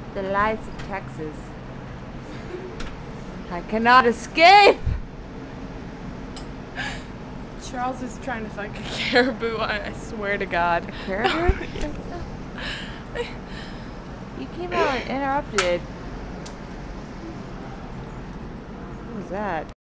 The lights of Texas. I cannot escape! Charles is trying to fuck a caribou, I swear to God. A caribou? Yes. You came out and interrupted. What was that?